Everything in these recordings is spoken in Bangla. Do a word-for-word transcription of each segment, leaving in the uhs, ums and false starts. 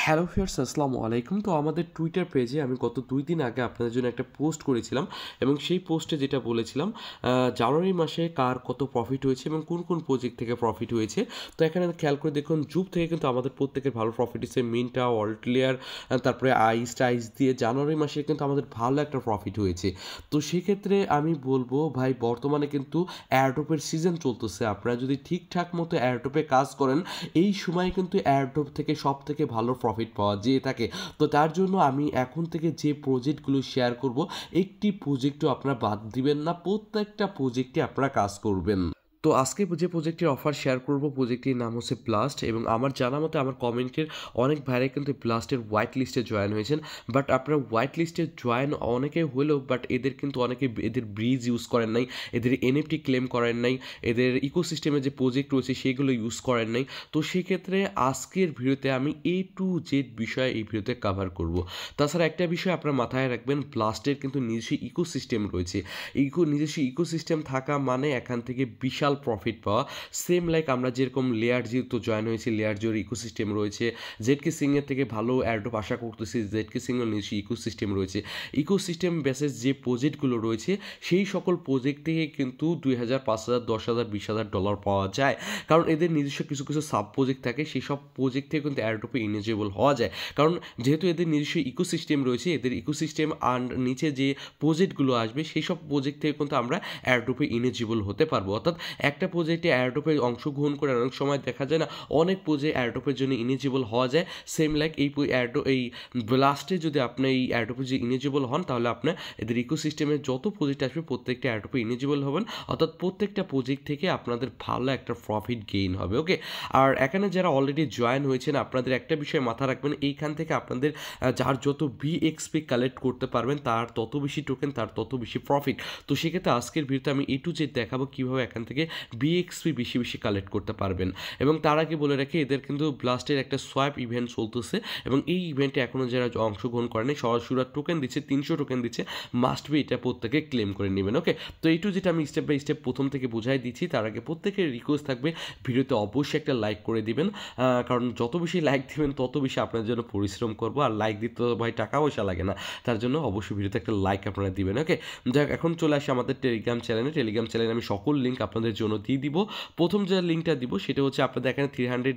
হ্যালো ফিয়ার্স, আসসালামু আলাইকুম। তো আমাদের টুইটার পেজে আমি গত দুই দিন আগে আপনাদের জন্য একটা পোস্ট করেছিলাম এবং সেই পোস্টে যেটা বলেছিলাম জানুয়ারি মাসে কার কত প্রফিট হয়েছে এবং কোন কোন প্রজেক্ট থেকে প্রফিট হয়েছে। তো এখানে খেয়াল করে দেখুন, জুপ থেকে কিন্তু আমাদের প্রত্যেকের ভালো প্রফিট হয়েছে। মিন্টা, ওয়ালটলিয়ার, তারপরে আইস টাইস দিয়ে জানুয়ারি মাসে কিন্তু আমাদের ভালো একটা প্রফিট হয়েছে। তো সেক্ষেত্রে আমি বলবো ভাই, বর্তমানে কিন্তু এয়ারড্রপের সিজন চলতেছে। আপনারা যদি ঠিকঠাক মতো এয়ারড্রপে কাজ করেন, এই সময় কিন্তু এয়ারড্রপ থেকে সব থেকে ভালো প্রফিট পাওয়া যেয়ে থাকে। তো তার জন্য আমি এখন থেকে যে প্রজেক্টগুলো শেয়ার করব, একটি প্রজেক্টও আপনারা বাদ দিবেন না, প্রত্যেকটা প্রজেক্টে আপনারা কাজ করবেন। তো আজকে যে প্রজেক্টের অফার শেয়ার করব, প্রজেক্টটির নাম হচ্ছে ব্লাস্ট। এবং আমার জানা মতে আমার কমেন্টের অনেক ভাইরাই কিন্তু ব্লাস্টের হোয়াইট লিস্টে জয়েন হয়েছেন। বাট আপনারা হোয়াইট লিস্টে জয়েন অনেকে হলেও বাট এদের কিন্তু অনেকে এদের ব্রিজ ইউজ করেন নাই, এদের এনএফটি ক্লেম করেন নাই, এদের ইকোসিস্টেমে যে প্রজেক্ট রয়েছে সেগুলো ইউজ করেন নাই। তো সেক্ষেত্রে আজকের ভিডিওতে আমি এ টু জেড বিষয় এই ভিডিওতে কাভার করব। তাছাড়া একটা বিষয় আপনারা মাথায় রাখবেন, ব্লাস্টের কিন্তু নিজস্ব ইকোসিস্টেম রয়েছে। ইকো নিজস্ব ইকোসিস্টেম থাকা মানে এখান থেকে বিশাল প্রফিট পাওয়া। সেম লাইক আমরা যেরকম লেয়ার জিও তো জয়েন হয়েছি, লেয়ার জিওর ইকোসিস্টেম রয়েছে। জেডকে সিংয়ের থেকে ভালো এয়ারড্রপ আশা করতেছি, জেডকে সিংয়ের নিজস্ব ইকোসিস্টেম রয়েছে। ইকোসিস্টেম বেসেস যে প্রজেক্টগুলো রয়েছে সেই সকল প্রজেক্ট থেকে কিন্তু দুই হাজার, পাঁচ হাজার, দশ হাজার, বিশ হাজার ডলার পাওয়া যায়। কারণ এদের নিজস্ব কিছু কিছু সাব প্রজেক্ট থাকে, সেই সব প্রজেক্ট থেকে কিন্তু এয়ারড্রপে ইলিজিবল হওয়া যায়। কারণ যেহেতু এদের নিজস্ব ইকোসিস্টেম রয়েছে, এদের ইকোসিস্টেম আর নিচে যে প্রজেক্টগুলো আসবে সেই সব প্রজেক্ট থেকে কিন্তু আমরা এয়ারড্রপে ইলিজিবল হতে পারবো। অর্থাৎ একটা প্রজেক্টে এয়ারড্রপে অংশগ্রহণ করে অনেক সময় দেখা যায় না, অনেক প্রজেক্ট এয়ারড্রপের জন্য ইলিজিবল হওয়া যায়। সেম লাইক এই এয়ারড্রপ এই ব্লাস্টে যদি আপনি এই এয়ারড্রপে যে ইলিজিবল হন, তাহলে আপনার এদের ইকোসিস্টেমের যত প্রজেক্ট আসবে প্রত্যেকটা এয়ারড্রপে ইলিজিবল হবেন। অর্থাৎ প্রত্যেকটা প্রজেক্ট থেকে আপনাদের ভালো একটা প্রফিট গেইন হবে। ওকে, আর এখানে যারা অলরেডি জয়েন হয়েছেন, আপনাদের একটা বিষয় মাথা রাখবেন, এইখান থেকে আপনাদের যার যত বিএক্সপি কালেক্ট করতে পারবেন তার তত বেশি টোকেন, তার তত বেশি প্রফিট। তো সেক্ষেত্রে আজকের ভিডিওতে আমি এ টু জেড দেখাবো কীভাবে এখান থেকে বিএক্সপি বেশি বেশি কালেক্ট করতে পারবেন। এবং তার আগে বলে রাখি, এদের কিন্তু ব্লাস্টের একটা সোয়াপ ইভেন্ট চলতেছে এবং এই ইভেন্টে এখনও যারা অংশগ্রহণ করেনি, সরাসরি টোকেন দিচ্ছে, তিনশো টোকেন দিচ্ছে, মাস্ট বি এটা প্রত্যেকে ক্লেম করে নেবেন। ওকে, তো এই টু যেটা আমি স্টেপ বাই স্টেপ প্রথম থেকে বুঝাই দিচ্ছি। তার আগে প্রত্যেকের রিকোয়েস্ট থাকবে, ভিডিওতে অবশ্যই একটা লাইক করে দিবেন, কারণ যত বেশি লাইক দিবেন তত বেশি আপনার জন্য পরিশ্রম করবো। আর লাইক দিতে তো ভাই টাকা পয়সা লাগে না, তার জন্য অবশ্যই ভিডিওতে একটা লাইক আপনারা দিবেন। ওকে, যাক এখন চলে আসি আমাদের টেলিগ্রাম চ্যানেলে। টেলিগ্রাম চ্যানেলে আমি সকল লিঙ্ক আপনাদের জন্য দিয়ে দিব। প্রথম যে লিঙ্কটা দিব সেটা হচ্ছে আপনাদের এখানে three hundred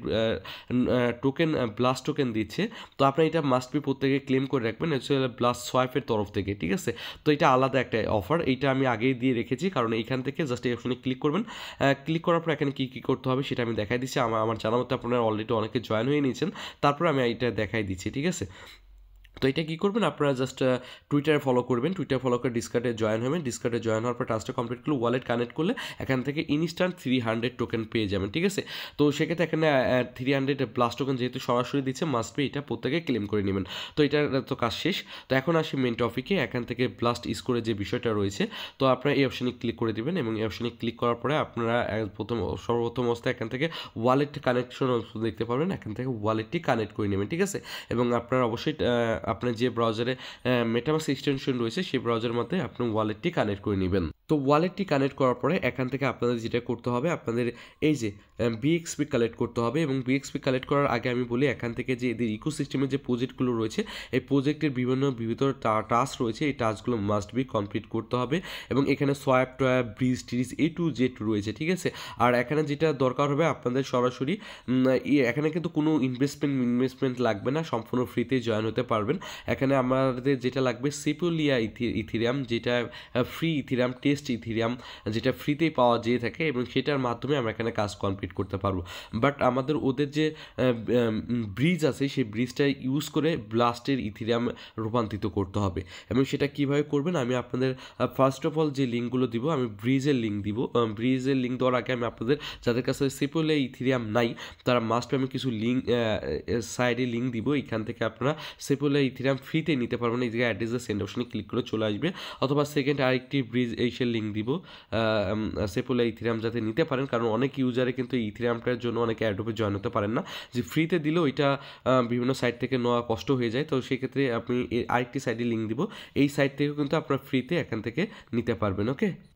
token blast token দিচ্ছে। তো আপনার এটা মাস্ট বি প্রত্যেকে ক্লেম করে রাখবেন, হচ্ছে ব্লাস্ট সোয়াইপের তরফ থেকে, ঠিক আছে। তো এটা আলাদা একটা অফার, এইটা আমি আগেই দিয়ে রেখেছি, কারণ এইখান থেকে জাস্ট এই অপশনে ক্লিক করবেন। ক্লিক করার পর এখানে কী কী করতে হবে সেটা আমি দেখাই দিচ্ছি। আমার আমার জানা মতো আপনারা অলরেডি অনেকে জয়েন হয়ে নিয়েছেন, তারপর আমি এটা দেখাই দিচ্ছি, ঠিক আছে। তো এটা কী করবেন, আপনারা জাস্ট টুইটারে ফলো করবেন, টুইটার ফলো করে ডিসকার্ডে জয়েন হবেন। ডিসকার্ডে জয়েন হওয়ার পর টাস্কটা কমপ্লিট করলে ওয়ালেট কানেক্ট করলে এখান থেকে ইনস্ট্যান্ট থ্রি হান্ড্রেড টোকেন পেয়ে যাবেন, ঠিক আছে। তো সেক্ষেত্রে এখানে থ্রি হান্ড্রেড ব্লাস্ট টোকেন যেহেতু সরাসরি দিচ্ছে, মাস্ট বি এটা প্রত্যেকে ক্লেম করে নেবেন। তো এটার তো কাজ শেষ। তো এখন আসি মেন টপিকে। এখান থেকে ব্লাস্ট স্কোরের যে বিষয়টা রয়েছে, তো আপনারা এই অপশানে ক্লিক করে দেবেন এবং এই অপশানে ক্লিক করার পরে আপনারা প্রথম সর্বপ্রথম অবস্থায় এখান থেকে ওয়ালেট কানেকশন দেখতে পারবেন, এখান থেকে ওয়ালেটটি কানেক্ট করে নেবেন, ঠিক আছে। এবং আপনারা অবশ্যই আপনার যে ব্রাউজার মেটামাস্ক এক্সটেনশন রয়েছে সেই ব্রাউজারের মধ্যে আপনি ওয়ালেটটি কানেক্ট করে নেবেন। তো ওয়ালেটটি কানেক্ট করার পরে এখান থেকে আপনাদের যেটা করতে হবে, আপনাদের এই যে বিএক্সপি কালেক্ট করতে হবে। এবং বিএক্সপি কালেক্ট করার আগে আমি বলি, এখান থেকে যে এদের ইকোসিস্টেমের যে প্রজেক্টগুলো রয়েছে, এই প্রজেক্টের বিভিন্ন বিভিন্ন টাস্ক রয়েছে, এই টাস্কগুলো মাস্ট বি কমপ্লিট করতে হবে। এবং এখানে সোয়াপ টয়াপ ব্রিজ টিরিজ এ টু জেড রয়েছে, ঠিক আছে। আর এখানে যেটা দরকার হবে আপনাদের সরাসরি, এখানে কিন্তু কোনো ইনভেস্টমেন্ট ইনভেস্টমেন্ট লাগবে না, সম্পূর্ণ ফ্রিতে জয়েন হতে পারবেন। এখানে আমাদের যেটা লাগবে সেপুলিয়া ইথিরিয়াম, যেটা ফ্রি ইথিরিয়াম, টেস্ট ইথিরিয়াম, যেটা ফ্রিতেই পাওয়া যেয়ে থাকে এবং সেটার মাধ্যমে আমরা এখানে কাজ কমপ্লিট করতে পারবো। বাট আমাদের ওদের যে ব্রিজ আছে সেই ব্রিজটা ইউজ করে ব্লাস্টের ইথিরিয়াম রূপান্তরিত করতে হবে। এবং সেটা কীভাবে করবেন আমি আপনাদের ফার্স্ট অফ অল যে লিঙ্কগুলো দিব, আমি ব্রিজের লিঙ্ক দিব। ব্রিজের লিঙ্ক দেওয়ার আগে আমি আপনাদের যাদের কাছে সেপুলিয়া ইথিরিয়াম নাই, তারা মাস্ট আমি কিছু লিঙ্ক সাইডে লিঙ্ক দিব, এখান থেকে আপনারা সেপুলিয়া ইথিরিয়াম ফ্রিতে নিতে পারবেন। এই জায়গায় অ্যাড্রেস সেন্ড অপশনে ক্লিক করে চলে আসবে। অথবা সেকেন্ড আরেকটি ব্রিজ এইসের লিঙ্ক দিব, সেপুলিয়া ইথিরিয়াম যাতে নিতে পারেন, কারণ অনেক ইউজারে কিন্তু ইথিরিয়ামটার জন্য অনেকে অ্যাডোপে জয়েন হতে পারেন না, যে ফ্রিতে দিলেও এটা বিভিন্ন সাইট থেকে নেওয়া কষ্ট হয়ে যায়। তো সেক্ষেত্রে আপনি আরেকটি সাইডে লিঙ্ক দিব, এই সাইট থেকেও কিন্তু আপনার ফ্রিতে এখান থেকে নিতে পারবেন। ওকে,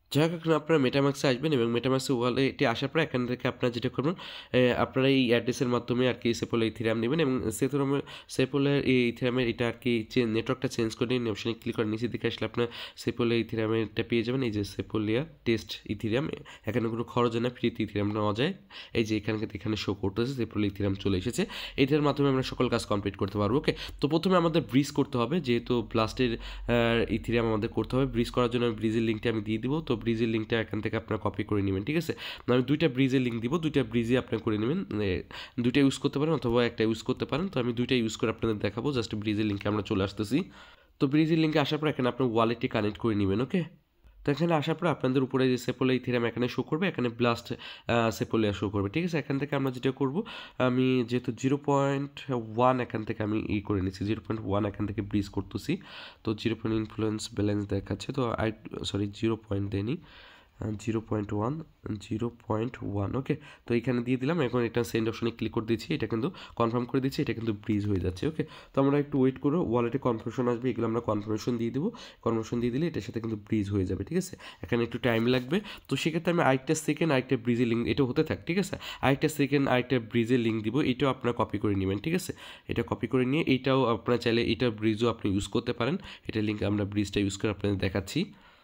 যাই হোক এখন আপনারা মেটামাক্সে আসবেন এবং মেটামাক্সে ওয়ালেটে আসার পর এখান থেকে আপনারা যেটা করবেন আপনারা এই অ্যাড্রেসের মাধ্যমে আর কি সেপোলে ইথিরিয়াম নেবেন এবং সেপোলের সেপোলের এই ইথিরিয়ামের এটা আর কি নেটওয়ার্কটা চেঞ্জ করে নিন অপশানে ক্লিক করে নিচে দিকে আসলে আপনার সেপোলে ইথিরিয়ামেরটা পেয়ে যাবেন এই যে সেপোলিয়া টেস্ট ইথিরিয়াম এখানে কোনো খরচ না ফ্রিতে ইথিরিয়াম নেওয়া যায় এই যে এখানে এখানে শো করতেছে সেপোলে ইথিরিয়াম চলে এসেছে এটার মাধ্যমে আমরা সকল কাজ কমপ্লিট করতে পারবো ওকে তো প্রথমে আমাদের ব্রিজ করতে হবে যেহেতু ব্লাস্টের ইথিরিয়াম আমাদের করতে হবে ব্রিজ করার জন্য ব্রিজের লিঙ্কটা আমি দিয়ে দিব তো ব্রিজের লিঙ্কটা এখান থেকে আপনারা কপি করে নেবেন ঠিক আছে আমি দুইটা ব্রিজের লিঙ্ক দিব দুইটা ব্রিজে আপনারা করে নেবেন দুইটা ইউজ করতে পারেন অথবা একটা ইউজ করতে পারেন তো আমি দুইটা ইউজ করে আপনাদের দেখাবো জাস্ট ব্রিজের লিঙ্কে আমরা চলে আসতেছি তো ব্রিজের লিঙ্কে আসার পর এখানে আপনার ওয়ালেটটি কানেক্ট করে নেবেন ওকে তো এখানে আসার পর আপনাদের উপরে যে সেপোলে ইথিরিয়াম এখানে শো করবে এখানে ব্লাস্ট সেপোলে শো করবে ঠিক আছে এখান থেকে আমরা যেটা করব আমি যেহেতু জিরো পয়েন্ট ওয়ান এখান থেকে আমি ই করে নিচ্ছি জিরো পয়েন্ট ওয়ান এখান থেকে ব্রিজ করতেছি তো জিরো পয়েন্ট ইনফ্লুয়েন্স ব্যালেন্স দেখাচ্ছে তো আই সরি জিরো পয়েন্ট দেয়নি zero point one zero point one okay তো এখানে দিয়ে দিলাম এখন এটা সেন্ড অপশনে ক্লিক করে দিচ্ছি এটা কিন্তু কনফার্ম করে দিচ্ছি এটা কিন্তু ব্রিজ হয়ে যাচ্ছে ওকে তো আমরা একটু ওয়েট করো ওয়ালেটে কনফার্মেশন আসবে এগুলো আমরা কনফার্মেশন দিয়ে দেবো কনফার্মেশন দিয়ে দিলে এটার সাথে কিন্তু ব্রিজ হয়ে যাবে ঠিক আছে এখানে একটু টাইম লাগবে তো সেক্ষেত্রে আমি আরেকটা সেকেন্ড আরেকটা ব্রিজের লিঙ্ক এটা হতে থাক ঠিক আছে আরেকটা সেকেন্ড আরেকটা ব্রিজের লিঙ্ক দিব এটাও আপনারা কপি করে নেবেন ঠিক আছে এটা কপি করে নিয়ে এইটাও আপনারা চাইলে এটা ব্রিজও আপনি ইউজ করতে পারেন এটা লিঙ্ক আমরা ব্রিজটা ইউজ করে আপনাদের দেখাচ্ছি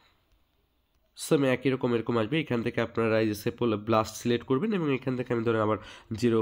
সেম একই রকম এরকম আসবে এখান থেকে আপনারা এই যে সেপোল ব্লাস্ট সিলেক্ট করবেন এবং এখান থেকে আমি ধরেন আবার জিরো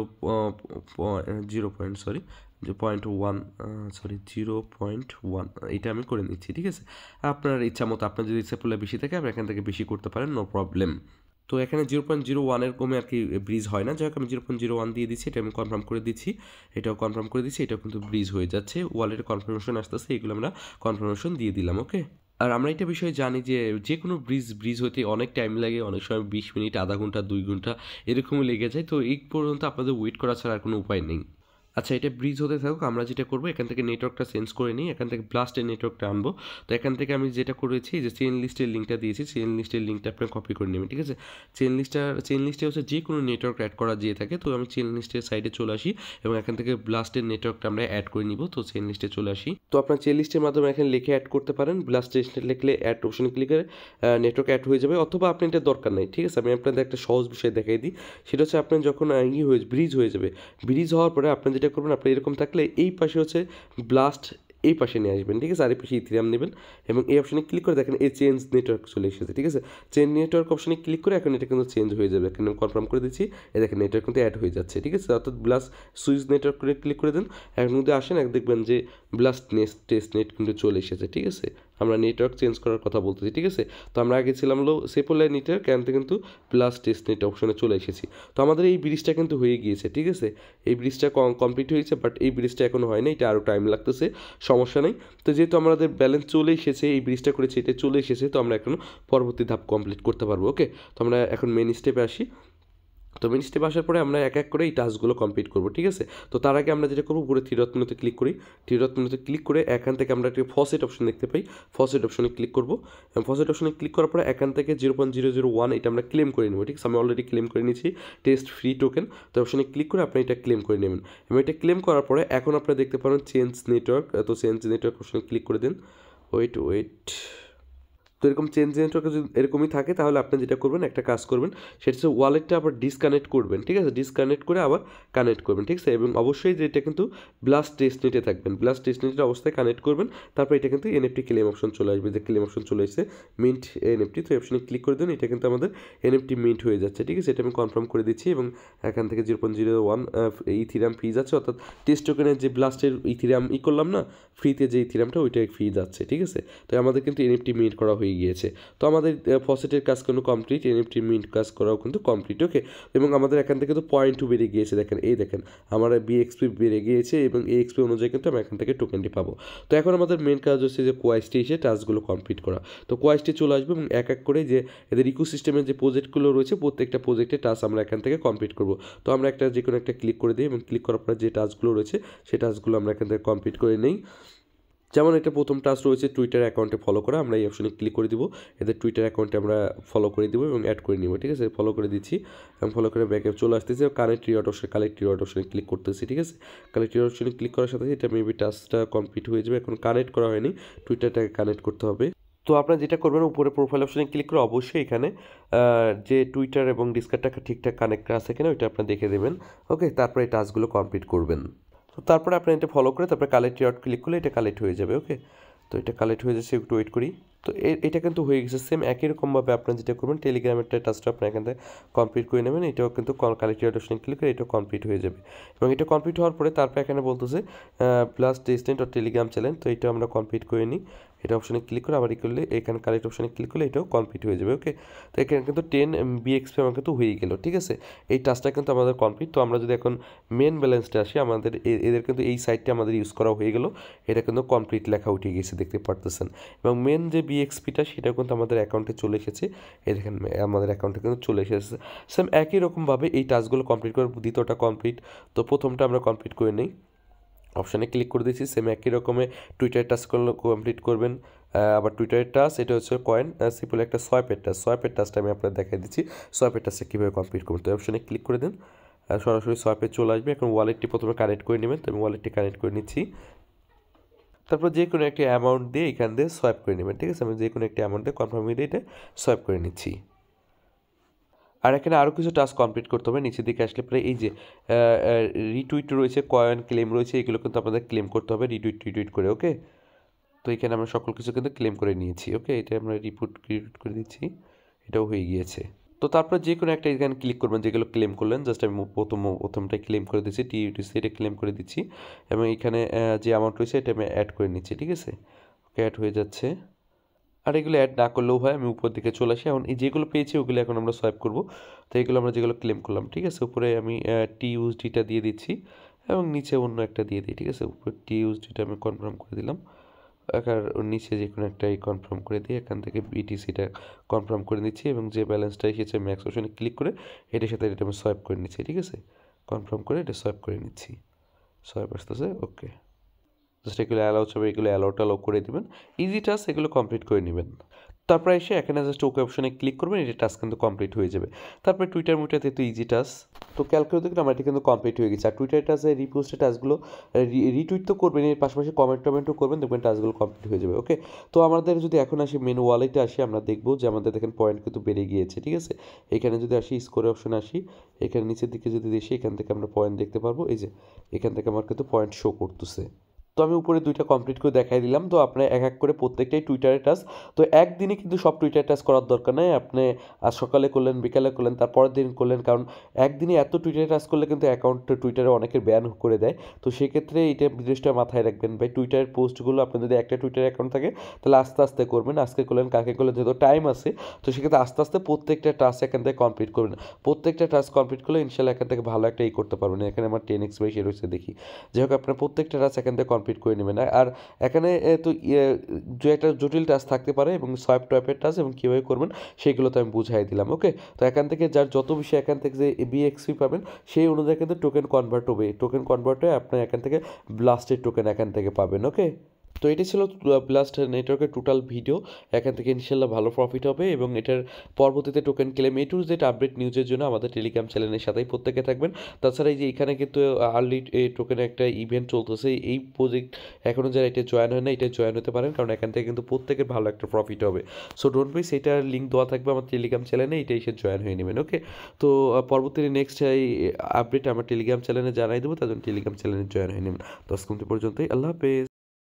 জিরো পয়েন্ট সরি যে point one sorry zero point one এটা আমি করে নিচ্ছি ঠিক আছে আপনার ইচ্ছা মতো আপনার যদি সেপোলে বেশি থাকে আপনি এখান থেকে বেশি করতে পারেন নো প্রবলেম তো এখানে জিরো পয়েন্ট জিরো ওয়ানের কমে আর কি ব্রিজ হয় না যাই হোক আমি জিরো পয়েন্ট জিরো ওয়ান দিয়ে দিচ্ছি এটা আমি কনফার্ম করে দিচ্ছি এটাও কনফার্ম করে দিচ্ছি এটাও কিন্তু ব্রিজ হয়ে যাচ্ছে ওয়ালেটের কনফার্মেশন আসতেছে এগুলো আমরা কনফার্মেশন দিয়ে দিলাম ওকে আর আমরা একটা বিষয় জানি যে যে কোনো ব্রিজ ব্রিজ হতে অনেক টাইম লাগে অনেক সময় বিশ মিনিট আধা ঘন্টা দুই ঘন্টা এরকমই লেগে যায় তো এই পর্যন্ত আপনাদের ওয়েট করা ছাড়া আর কোনো উপায় নেই আচ্ছা এটা ব্রিজ হতে থাকুক আমরা যেটা করবো এখান থেকে নেটওয়ার্কটা চেঞ্জ করে নিই এখান থেকে ব্লাস্টের নেটওয়ার্কটা আনবো তো এখান থেকে আমি যেটা করেছি যে চেন লিস্টের লিঙ্কটা দিয়েছি চেন লিস্টের লিঙ্কটা আপনি কপি করে নেবেন ঠিক আছে চেন লিস্টটা চেন লিস্টে হচ্ছে যে কোনো নেটওয়ার্ক অ্যাড করা দিয়ে থাকে তো আমি চেন লিস্টের সাইডে চলে আসি এবং এখান থেকে ব্লাস্টের নেটওয়ার্কটা আমরা অ্যাড করে নিব তো চেন লিস্টে চলে আসি তো আপনার চেন লিস্টের মাধ্যমে এখানে লিখে অ্যাড করতে পারেন ব্লাস্টের লিখলে অ্যাড অপশনে ক্লিক করে নেটওয়ার্ক অ্যাড হয়ে যাবে অথবা আপনি এটা দরকার নেই ঠিক আছে আমি আপনাদের একটা সহজ বিষয় দেখাই দিই সেটা হচ্ছে আপনি যখন ই হয়ে ব্রিজ হয়ে যাবে ব্রিজ হওয়ার পরে আপনি যেটা করবেন আপনি এরকম থাকলে এই পাশে হচ্ছে ব্লাস্ট এই পাশে নিয়ে আসবেন ঠিক আছে আর এই পাশে ইথিরিয়াম নেবেন এবং এই অপশনে ক্লিক করে দেখেন এই চেঞ্জ নেটওয়ার্ক চলে এসেছে ঠিক আছে চেঞ্জ নেটওয়ার্ক অপশনে ক্লিক করে এখন এটা কিন্তু চেঞ্জ হয়ে যাবে এখানে কনফার্ম করে দিচ্ছি এই দেখেন নেটওয়ার্ক কিন্তু অ্যাড হয়ে যাচ্ছে ঠিক আছে অর্থাৎ ব্লাস্ট সুইচ নেটওয়ার্ক করে ক্লিক করে দেন এখন যদি আসেন এক দেখবেন যে ব্লাস্ট নেক্সট টেস্ট নেট কিন্তু চলে এসেছে ঠিক আছে আমরা নেটওয়ার্ক চেঞ্জ করার কথা বলতেছি ঠিক আছে তো আমরা আগে ছিলাম লো সেপোলার নেটওয়ার্ক এখান থেকে কিন্তু প্লাস টেস্ট নেট অপশনে চলে এসেছি তো আমাদের এই ব্রিজটা কিন্তু হয়ে গিয়েছে ঠিক আছে এই ব্রিজটা কমপ্লিট হয়েছে বাট এই ব্রিজটা এখনো হয় না এটা আরও টাইম লাগতেছে সমস্যা নেই তো যেহেতু আমাদের ব্যালেন্স চলে এসেছে এই ব্রিজটা করেছি এটা চলে এসেছে তো আমরা এখন পরবর্তী ধাপ কমপ্লিট করতে পারবো ওকে তো আমরা এখন মেন স্টেপে আসি তো মেন স্টেপ আসার পরে আমরা এক এক করে এই টাস্কগুলো কমপ্লিট করবো ঠিক আছে তো তার আগে আমরা যেটা করবো পুরো থ্রিডট মেনুতে ক্লিক করি থ্রিডট মেনুতে ক্লিক করে এখান থেকে আমরা একটা ফসেট অপশন দেখতে পাই ফসেট অপশনে ক্লিক করবো ফসেট অপশনে ক্লিক করার পরে এখান থেকে zero point zero zero one এটা আমরা ক্লেম করে নেবো ঠিক আছে আমি অলরেডি ক্লেম করে নিয়েছি টেস্ট ফ্রি টোকেন তো অপশনে ক্লিক করে আপনি এটা ক্লেম করে নেবেন এবং এটা ক্লেম করার পরে এখন আপনারা দেখতে পারেন চেঞ্জ নেটওয়ার্ক তো চেঞ্জ নেটওয়ার্ক অপশনে ক্লিক করে দিন ওয়েট ওয়েট তো এরকম চেঞ্জ নেটওয়ার্ক যদি এরকমই থাকে তাহলে আপনি যেটা করবেন একটা কাজ করবেন সেটা হচ্ছে ওয়ালেটটা আবার ডিসকানেক্ট করবেন ঠিক আছে ডিসকানেক্ট করে আবার কানেক্ট করবেন ঠিক আছে এবং অবশ্যই যে এটা কিন্তু ব্লাস্ট টেস্ট নেটে থাকবেন ব্লাস্ট টেস্ট নেটের অবস্থায় কানেক্ট করবেন তারপর এটা কিন্তু এনএফটি ক্লেম অপশন চলে আসবে যে ক্লেম অপশন চলে এসেছে মিন্ট এনএফটি তো অপশনে ক্লিক করে দেন এটা কিন্তু আমাদের এনএফটি মিন্ট হয়ে যাচ্ছে ঠিক আছে এটা আমি কনফার্ম করে দিচ্ছি এবং এখান থেকে zero point zero one Ethereum fee যাচ্ছে অর্থাৎ টেস্ট টোকেনের যে ব্লাস্টের ইথিরাম ই করলাম না ফ্রিতে যে ইথিরামটা ওইটা ফি যাচ্ছে ঠিক আছে তো আমাদের কিন্তু এনএফটি মিন্ট করা হয়ে গিয়েছে তো আমাদের ফসেটের কাজ কিন্তু কমপ্লিট এনএফটি মিন্ট কাজ করাও কিন্তু কমপ্লিট ওকে এবং আমাদের এখান থেকে তো পয়েন্টও বেড়ে গিয়েছে দেখেন এই দেখেন আমার বিএক্সপি বেড়ে গিয়েছে এবং এই এক্সপি অনুযায়ী কিন্তু আমি এখান থেকে টোকেনটি পাবো তো এখন আমাদের মেন কাজ হচ্ছে যে কোয়াইসটি এসে টাস্কগুলো কমপ্লিট করা তো কোয়াইসটি চলে আসবে এবং এক এক করে যে এদের ইকোসিস্টেমের যে প্রজেক্টগুলো রয়েছে প্রত্যেকটা প্রজেক্টের টাস্ক আমরা এখান থেকে কমপ্লিট করবো তো আমরা একটা যে কোনো একটা ক্লিক করে দিই এবং ক্লিক করার পরে যে টাস্কগুলো রয়েছে সেই টাস্কগুলো আমরা এখান থেকে কমপ্লিট করে নিই যেমন এটা প্রথম টাস্ক রয়েছে টুইটার অ্যাকাউন্টে ফলো করা আমরা এই অপশনে ক্লিক করে দিব এদের টুইটার অ্যাকাউন্টে আমরা ফলো করে দিব এবং অ্যাড করে নিব ঠিক আছে ফলো করে দিচ্ছি এবং ফলো করে ব্যাকে চলে আসতেছি কানেক্ট রিওয়ার্ড অপশনে কালেক্ট রিওয়ার্ড অপশনে ক্লিক করতেছি ঠিক আছে কালেক্ট রিওয়ার্ড অপশনে ক্লিক করার সাথে এটা মেবি টাস্কটা কমপ্লিট হয়ে যাবে এখন কানেক্ট করা হয়নি টুইটারটাকে কানেক্ট করতে হবে তো আপনারা যেটা করবেন উপরে প্রোফাইল অপশনে ক্লিক করে অবশ্যই এখানে যে টুইটার এবং ডিসকার্ডটা ঠিকঠাক কানেক্ট আছে কিনা ওইটা আপনারা দেখে দেবেন। ওকে, তারপরে এই টাস্কগুলো কমপ্লিট করবেন। তো তারপরে আপনি এটা ফলো করে তারপরে কালেক্ট রিওয়ার্ড ক্লিক করলে এটা কালেক্ট হয়ে যাবে। ওকে, তো এটা কালেক্ট হয়ে যাচ্ছে, একটু ওয়েট করি। তো এটা কিন্তু হয়ে গেছে। সেম একই রকমভাবে আপনারা যেটা করবেন টেলিগ্রামের টাস্কটা আপনার এখান থেকে কমপ্লিট করে নেবেন। এটাও কিন্তু কালেক্ট রিওয়ার্ড অপশনে ক্লিক করে এটাও কমপ্লিট হয়ে যাবে। এবং এটা কমপ্লিট হওয়ার পরে তারপরে এখানে বলতেছে প্লাস ডেস্টিনেন্ট আর টেলিগ্রাম চ্যানেল, তো এটা আমরা কমপ্লিট করে নিই। এটা অপশনে ক্লিক করে আবার ই করলে এখানে কালেক্ট অপশনে ক্লিক করলে এটাও কমপ্লিট হয়ে যাবে। ওকে, তো এখানে কিন্তু টেন বিএক্সপি আমার কিন্তু হয়ে গেল। ঠিক আছে, এই টাস্কটা কিন্তু আমাদের কমপ্লিট। তো আমরা যদি এখন মেন ব্যালেন্সটা আসি, আমাদের এদের কিন্তু এই সাইটটা আমাদের ইউজ করা হয়ে গেল। এটা কিন্তু কমপ্লিট লেখা উঠে গেছে, দেখতে পারতেছেন। এবং মেন যে বিএক্সপিটা সেটা কিন্তু আমাদের অ্যাকাউন্টে চলে এসেছে। এই দেখেন আমাদের অ্যাকাউন্টে কিন্তু চলে এসেছে। সেম একই রকমভাবে এই টাস্কগুলো কমপ্লিট করে দ্বিতীয়টা কমপ্লিট। তো প্রথমটা আমরা কমপ্লিট করে নিই, অপশানে ক্লিক করে দিয়েছি। সেম একই রকমের টুইটার টাস্কগুলো কমপ্লিট করবেন। আবার টুইটারের টাস্ক এটা হচ্ছে কয়েন সিম্পল একটা সোয়াইপের টাস্ক। সোয়াইপের টাস্কটা আমি আপনাদের দেখাই দিচ্ছি সোয়াইপের টাস্কটা কীভাবে কমপ্লিট করবেন। তো অপশানে ক্লিক করে দিন, সরাসরি সোয়াইপে চলে আসবে। এখন ওয়ালেটটি প্রথমে কানেক্ট করে নেবেন, তো আমি ওয়ালেটটি কানেক্ট করে নিচ্ছি। তারপর যে কোনো একটি অ্যামাউন্ট দিয়ে এখান দিয়ে সোয়াইপ করে নেবেন। ঠিক আছে, আমি যে কোনো একটি অ্যামাউন্ট দিয়ে কনফার্ম দিয়ে এটা সোয়াইপ করে নিচ্ছি। আর এখানে আরও কিছু টাস্ক কমপ্লিট করতে হবে। নিচের দিকে আসলে পরে এই যে রিটুইট রয়েছে, কয়েন ক্লেম রয়েছে, এগুলো কিন্তু আপনাদের ক্লেম করতে হবে রিটুইট রিটুইট করে। ওকে, তো এখানে আমরা সকল কিছু কিন্তু ক্লেম করে নিয়েছি। ওকে, এটা আমরা রিপুট রিটুইট করে দিচ্ছি, এটাও হয়ে গিয়েছে। তো তারপর যে কোনো একটা এখানে ক্লিক করবেন যেগুলো ক্লেম করলেন। জাস্ট আমি প্রথম প্রথমটাই ক্লেম করে দিচ্ছি, টিইউটিসি এটা ক্লেম করে দিচ্ছি। এবং এখানে যে অ্যামাউন্ট রয়েছে এটা আমি অ্যাড করে নিচ্ছি। ঠিক আছে, ওকে, অ্যাড হয়ে যাচ্ছে। আর এগুলো অ্যাড না করলেও হয়, আমি উপর দিকে চলে আসি। এখন এই যেগুলো পেয়েছি ওগুলো এখন আমরা সোয়াইপ করবো। তো এগুলো আমরা যেগুলো ক্লেম করলাম, ঠিক আছে, উপরে আমি টিইউএসডিটা দিয়ে দিচ্ছি এবং নিচে অন্য একটা দিয়ে দিই। ঠিক আছে, উপরে টিইউএসডিটা আমি কনফার্ম করে দিলাম। এখানে নিচে যে কোনো একটাই কনফার্ম করে দিই, এখান থেকে বিটিসিটা কনফার্ম করে দিচ্ছি এবং যে ব্যালেন্সটা এসেছে ম্যাক্স অপশনে ক্লিক করে এটার সাথে এটা আমি সোয়াইপ করে নিচ্ছি। ঠিক আছে, কনফার্ম করে এটা সোয়াইপ করে নিচ্ছি। সোয়াইপ আসতেছে। ওকে, জাস্ট এগুলো অ্যালাউ চাবে, এগুলো অ্যালাউ টালাউ করে দেবেন। ইজি টাস্ক, এগুলো কমপ্লিট করে নেবেন। তারপরে এসে এখানে জাস্ট ওকে অপশনে ক্লিক করবেন, এটা টাস্ক কিন্তু কমপ্লিট হয়ে যাবে। তারপরে টুইটার মুইটাতে তো ইজি টাস্ক, তো ক্যালকুলেট দেখুন আমার এটা কিন্তু কমপ্লিট হয়ে গেছে। আর টুইটার টাস্কে রিপোস্টের টাস্কগুলো রিটুইট তো করবেন, এর পাশাপাশি কমেন্ট টমেন্টও করবেন, দেখবেন টাস্কগুলো কমপ্লিট হয়ে যাবে। ওকে, তো আমাদের যদি এখন আসি মেন ওয়ালেটে আসি, আমরা দেখবো যে আমাদের দেখেন পয়েন্ট কিন্তু বেড়ে গিয়েছে। ঠিক আছে, এখানে যদি আসি স্কোর অপশনে আসি, এখানে নিচের দিকে যদি দেখি এখান থেকে আমরা পয়েন্ট দেখতে পারবো। এই যে এখান থেকে আমার কিন্তু পয়েন্ট শো করতেছে। তো আমি উপরে দুইটা কমপ্লিট করে দেখাই দিলাম। তো আপনার এক এক করে প্রত্যেকটাই টুইটারের টাস্ক। তো একদিনে কিন্তু সব টুইটার টাস্ক করার দরকার নেই। আপনি আজ সকালে করলেন, বিকালে করলেন, তারপরের দিন করলেন, কারণ একদিনে এত টুইটার টাস্ক করলে কিন্তু অ্যাকাউন্ট টুইটারে অনেকের ব্যান করে দেয়। তো সেক্ষেত্রে এইটা জিনিসটা মাথায় রাখবেন ভাই, টুইটারের পোস্টগুলো আপনার যদি একটা টুইটার অ্যাকাউন্ট থাকে তাহলে আস্তে আস্তে করবেন। আজকে করলেন, কাকে করলেন, যেহেতু টাইম আছে তো সেক্ষেত্রে আস্তে আস্তে প্রত্যেকটা টাস্ক এখান থেকে কমপ্লিট করবেন। প্রত্যেকটা টাস্ক কমপ্লিট করলে ইনশাল্লাহ এখান থেকে ভালো একটা ই করতে পারবেন। এখানে আমার টেন এক্স বেশি রয়েছে দেখি, যাই হোক আপনার প্রত্যেকটা টাস্ক এখান থেকে কমপ্লিট করে নেবেন। আর এখানে তো যে একটা জটিল টাস্ক থাকতে পারে এবং সোয়াইপ টয়েপের টাস্ক এবং কীভাবে করবেন সেগুলো তো আমি বুঝাই দিলাম। ওকে, তো এখান থেকে যার যত বেশি এখান থেকে যে বিএক্সপি পাবেন সেই অনুযায়ী কিন্তু টোকেন কনভার্ট হবে। টোকেন কনভার্ট হয়ে আপনার এখান থেকে ব্লাস্টের টোকেন এখান থেকে পাবেন। ওকে, তো এটি ছিল ব্লাস্ট নেটওয়ার্কের টোটাল ভিডিও। এখান থেকে ইনশাল্লাহ ভালো প্রফিট হবে এবং এটার পরবর্তীতে token claim A to Z update নিউজের জন্য আমাদের টেলিগ্রাম চ্যানেলের সাথেই প্রত্যেকে থাকবেন। তাছাড়া এই যে এখানে কিন্তু আর্লি এই টোকেনের একটা ইভেন্ট চলতেছে, এই প্রজেক্ট এখনও যারা এটা জয়েন হয় না এটা জয়েন হতে পারেন, কারণ এখান থেকে কিন্তু প্রত্যেকের ভালো একটা প্রফিট হবে। সো ডোন্ট মিস, এটার লিঙ্ক দেওয়া থাকবে আমার টেলিগ্রাম চ্যানেলে, এটা এসে জয়েন হয়ে নেবেন। ওকে, তো পরবর্তীতে নেক্সট এই আপডেট আমার টেলিগ্রাম চ্যানেলে জানাই দেবো, তার জন্য টেলিগ্রাম চ্যানেলে জয়েন হয়ে নেবেন। তো আজকে পর্যন্তই, আল্লাহ হাফেজ।